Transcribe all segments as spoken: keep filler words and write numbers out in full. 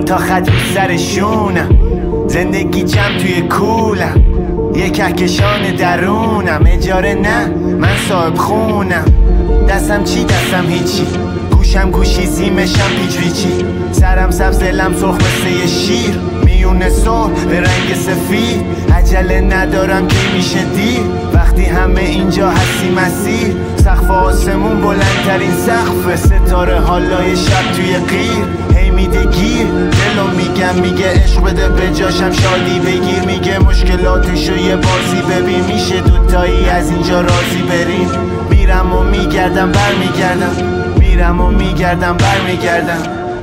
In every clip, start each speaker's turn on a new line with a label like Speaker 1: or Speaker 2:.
Speaker 1: تا خط رو سرشونم، زندگی جمع توی کولم، یه کهکشان درونم. اجاره نه من صاحب خونم، دستم چی دستم هیچی، گوشم گوشی سیمشم پیچ پیچی، سرم سبز دلم سرخ مثل یه شیر، میونه صبح به رنگ سفید. عجله ندارم که میشه دیر، وقتی همه اینجا هستی مسیر. سقف آسمون بلندترین سقف، ستاره حالای شب توی قیر. هی میده گیر دلو میگم، میگه عشق بده به جاشم شادی بگیر، میگه مشکلاتشو یه بازی ببین، میشه دوتایی از اینجا راضی بریم. میرم و میگردم بر میگردم، میرم و میگردم بر میگردم.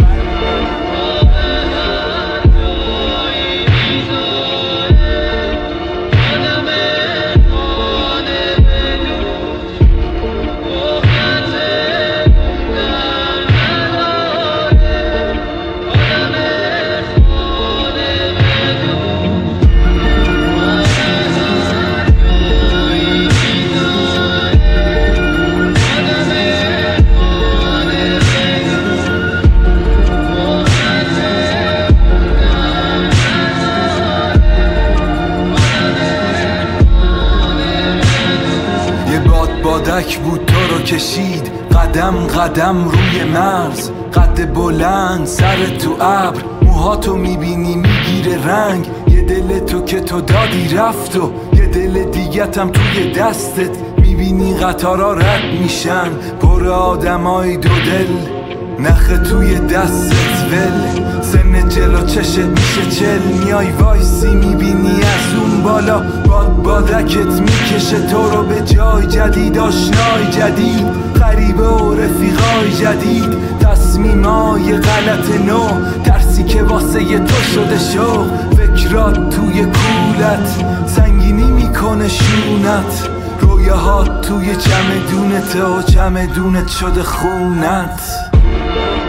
Speaker 2: بادک بود تو رو کشید قدم قدم روی مرز، قد بلند سر تو ابر، موهاتو میبینی میگیره رنگ. یه دل تو که تو دادی رفت و یه دل دیگتم توی دستت، میبینی قطارا رد میشن پر آدمای دو دل، نخه توی دستت ول. سن جلو چشت میشه چل، میای وایسی میبینی از اون بالا باد بادکت میکشه تو رو به جای جدید، آشنای جدید، غریبه و رفیقای جدید، تصمیمای غلط نو، ترسی که واسه ی تو شده شوق، فکرات توی کولت سنگینی میکنه شونت، رویاهات توی چمدونت و چمدونت شده خونت.